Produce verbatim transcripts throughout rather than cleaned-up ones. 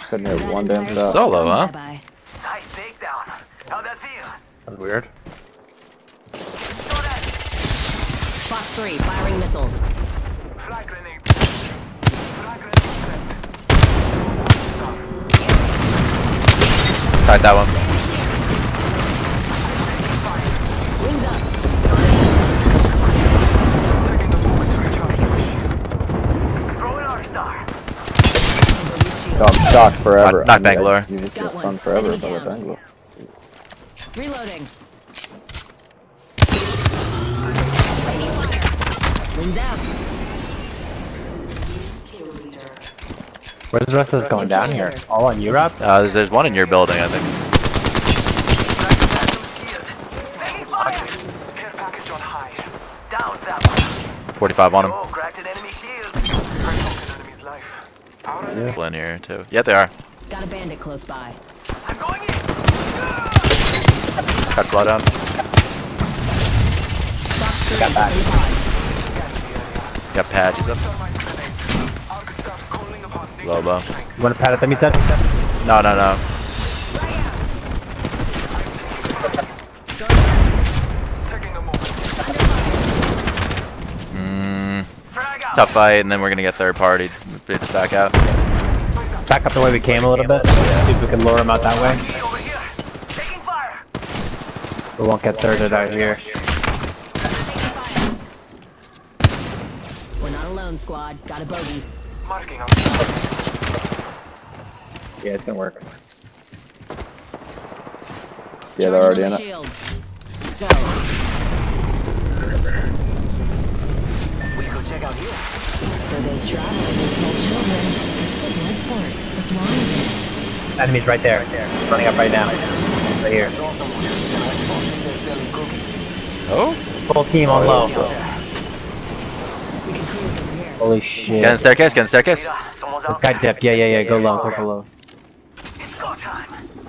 Couldn't hit one damn shot. Solo, huh? Nice takedown. How'd that feel? That's weird. Fox three, firing missiles. Frag grenade. Frag grenade set. Tried that one. Wings up. Taking a moment to recharge your shields. Throwing our star. No, I'm shocked forever. Not- not I mean, Bangalore. You just Got get one. fun forever Enemy for the down. Bangalore. Reloading. Wings out. Where's the rest of us going down here? All on Europe? Uh, there's, there's one in your building, I think. Taking fire. Care package on high. Down that one. forty-five on him. Oh, cracked an enemy shield. Hurt an enemy's life. Our enemy. People in here too. Yeah, they are. Got a bandit close by. I'm going in. Got slow down. Fox three, Got back. in pause. Got pad. He's up. Arc staffs calling upon nature's Lobo. strength. You want to pat at them, you said? No, no, no. Taking a moment. Mm, Frag out. tough fight, and then we're gonna get third party. Bit to back out. Back up the way we came a little bit. See if we can lure them out that way. Over here. Taking fire. We won't get thirded out here. Taking fire. We're not alone, squad. Got a bogey. Marking on. Yeah, it's gonna work. Yeah, they're already in Charging it. my shields. Go. We go check out here. For those traveling with small children, this is a blood sport. What's wrong with it? Enemy's right there. Running up right now. Right here. Saw someone. I think they're selling cookies. Oh, Full team on low. We can cruise over here. Holy get in shit. the staircase. Get in the staircase. Mira, someone's This out guy there. dipped. Yeah, yeah, yeah. Go low. Go, go low. It's go time.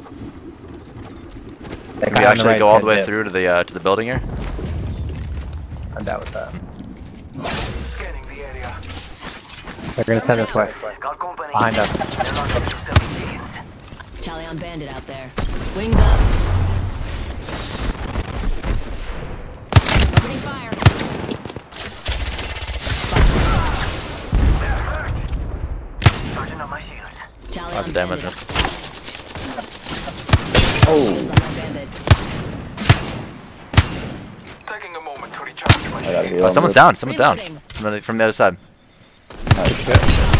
That Can guy we on actually right go all said the way dip. through to the uh, to the building here? I'm down with that. Scanning the area. They're gonna send this way. Got company. Behind us. They're not ready to sell machines. Charlie on bandit out there. Wings up. Opening fire. They're hurt. Charging up my shields. Charlie Lots on of damage. bandit. Oh, Shields on my bandit. Taking a moment to recharge my I gotta shields. heal. Oh, someone's down. Someone's down. Reloading. From the, from the other side. Nice shit.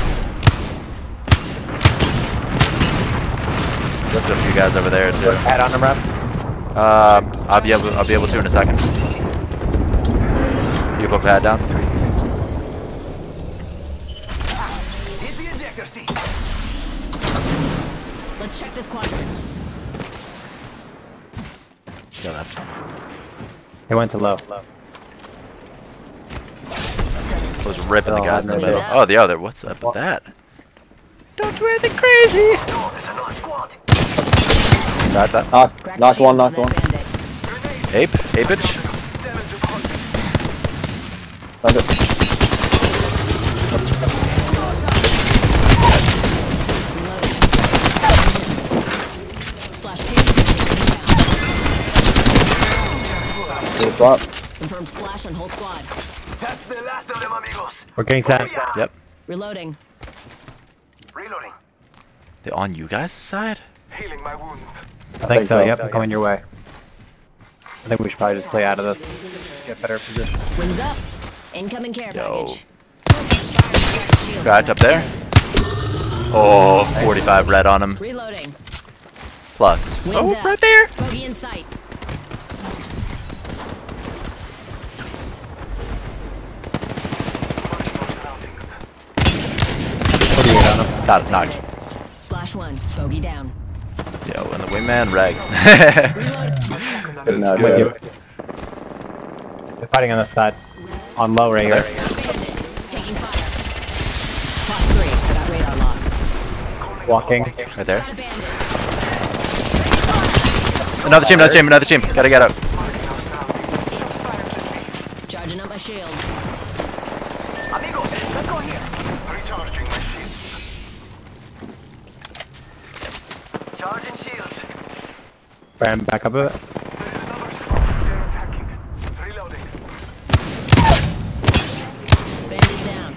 There's a few guys over there too. Pat on the rep. Um, I'll be able. I'll be able to in a second. You put pad down. Hit the ejector seat. Let's check this quadrant. Go left. They went to low. I was ripping the Oh, guys in the no, middle. no. Oh, the other. What's up with that? Don't do anything crazy. Oh, there's another squad. Got that. Knocked, Crack knocked one, shields knocked on one. that bandit. Ape. Apage. Damage upon. Knocked it. Slash two. Good spot. Confirm splash on whole squad. That's the last of them, amigos. We're getting sent. Yep. Reloading. Reloading. They on you guys' side? Healing my wounds. I think so. so. Yep, I'm coming your way. I think we should probably just play out of this. Get better position. Wings up. Incoming care Yo. package. Shields Right on up there. Oh, forty-five red on him. Reloading. Plus. Wings Oh, up. right there. Bogey in sight. Marking our surroundings. forty-eight on him. Got it. Knocked. Slash one. Bogey down. Yo, and the wingman regs. Good enough. With Yeah. you. They're fighting on this side. On low right here. Bandit. Taking fire. Fox three. Got radar lock. Walking. Right there. Got a bandit. Another team. Another team. Another team. Gotta get out. Marking our surroundings. Shots fired at me. Charging up my shields. Amigos, let's go here. Recharging my shields. Charging shields. Bam, back up a bit. There is another squad. They're attacking. Reloading. Bandit down.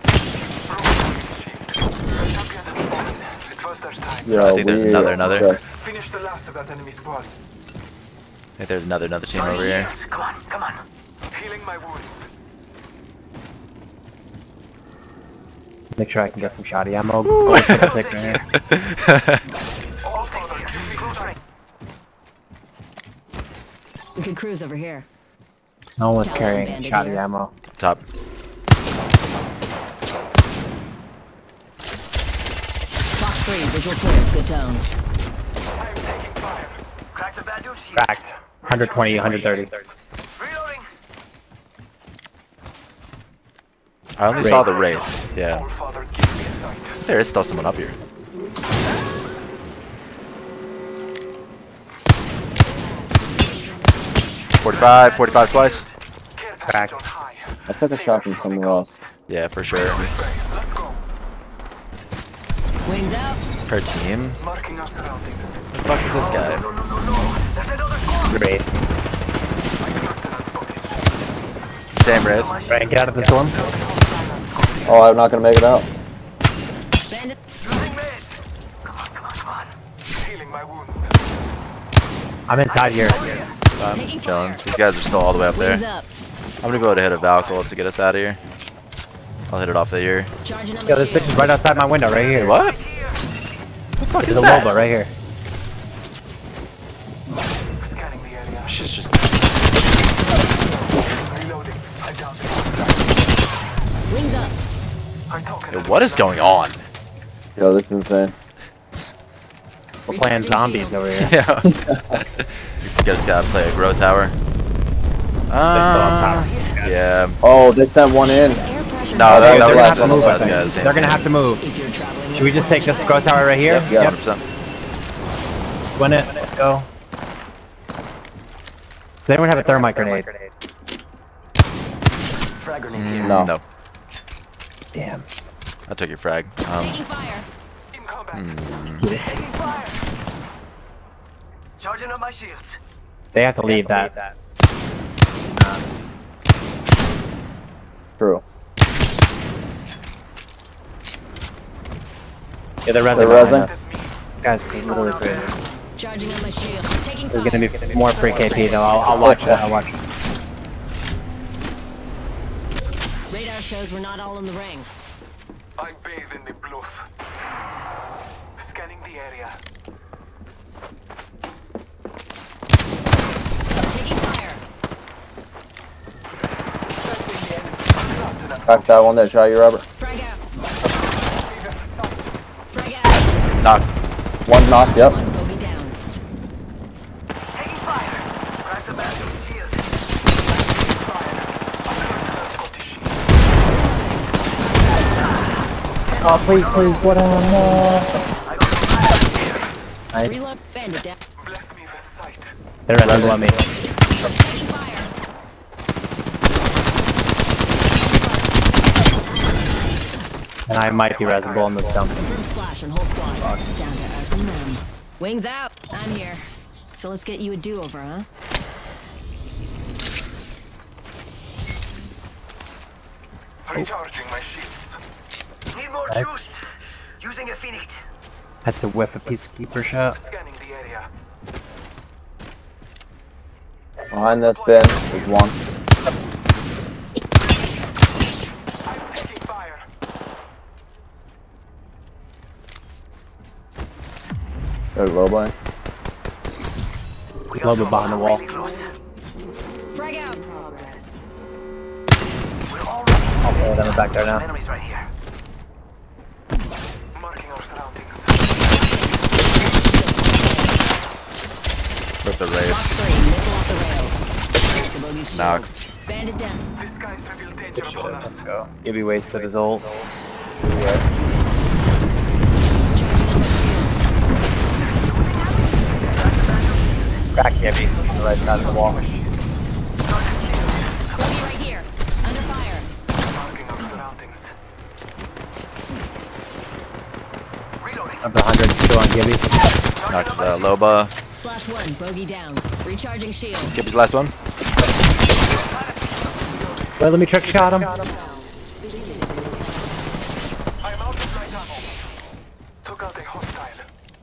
Champion has fallen. It was their time. Yo, I think there's we another, another. just- Finish the last of that enemy squad. I think there's another, another team over here. Come on, come on. Healing my wounds. Make sure I can get some shoddy ammo. Gold for the tick right here. All things here. Give me close range. We could cruise over here. No one's Tell carrying them, bandit shoddy here. ammo. Top. Box three, visual clear. Good tone. I am taking fire. Crack the bad dude shield. Cracked. one twenty, one thirty. Reloading. I only saw the wraith. Yeah. All father, give me sight. There is still someone up here. forty-five, forty-five twice. Care Crack. package on high. I took a shot from somewhere else. Yeah, for sure. Let's go. Wings out. Per team. Marking our surroundings. What the fuck is this guy? No, no, no, no. There's another squad. Great. I cannot denounce bodies. Same wraith. Right, get out of the storm. Oh, I'm not gonna make it out. Bandit. Losing mid. Come on, come on, come on. Healing my wounds. I'm inside here. I'm Taking chilling. fire. These guys are still all the way up there. Wings up. I'm gonna go to hit a Valkyrie to get us out of here. I'll hit it off the ear. Charging on Yo, my this bitch is shield. right outside my window, right here. What? There's a Loba right here. Scanning the area. She's just. Reloading. I down it. Wings up. I'm talking. Yo, what is going on? Yo, this is insane. We're playing zombies over here. Yeah. You just gotta play a grow tower. They're still on Uh, top. yeah. Oh, they sent one in. Air pressure. No, Oh, that, they're that gonna was have to one of move, the I last think. guys. They're gonna have to move. If you're traveling Should we just take this growth tower right here? Yep, yep. one hundred percent. Win it. Let's go. Does anyone have a thermite grenade? Frag grenade here. No. No. Damn. I took your frag. Um, Taking fire. In combat. mm, Taking fire. Charging up my shields. They have to leave that. True. Yeah, they're They're resin resin. behind us. This guy's literally crazy. Charging on my shield. Taking There's fire. gonna be more free K P though. I'll, I'll watch that. I'll watch. Radar shows we're not all in the ring. I bathe in the bluff. Scanning the area. Taking fire. Crack that one there. Try you, Robert. Frag out. Frag out. knock. One knocked. Yep. One bogey down. Taking fire. Crack the bad dude shield. Oh please, please, what on? Nice. Reload. Bandit down. Bless me with sight. They're resin below me. Taking fire. And I might be resible in this dump. Confirm splash on whole squad. Down to us and them. Wings out. I'm here. So let's get you a do-over, huh? Recharging my shields. Need more Nice. juice. Using a phoenix. Had to whip a piece of keeper shot. Scanning the area. Behind this bin, there's one. I'm taking fire. There's low line. We Loba behind the wall. really close. Frag out. We're already I'll pull them back there now. enemies right here. Marking our surroundings. With the raid. Box three. Missile off the rails. The bogey's shield. Knock. Bandit down. This guy's revealed danger upon us. Let's go. Gibby wasted his ult. Charging on my shields. Crack Gibby on the right side of the wall. Bogey right here. Under fire. Marking our surroundings. Reloading. Up to one hundred, still on Gibby. Knocked uh, Loba. Slash one, bogey down. Recharging shield. Gibby's last one. Wait, let me trick shot him. I'm out of light ammo. Took out a hostile.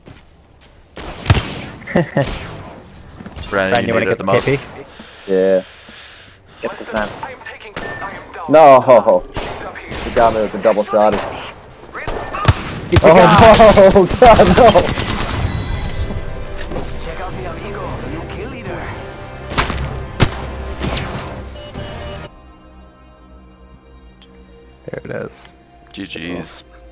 Brandon, Ben, you, you wanna need it get the the most. K P? Yeah. Get this man. I am taking. I am down. No. Shield up here. He got me with a double shot. Keep the Oh guy. no! God no! Check out the amigo, the new kill leader. There it is. G G's.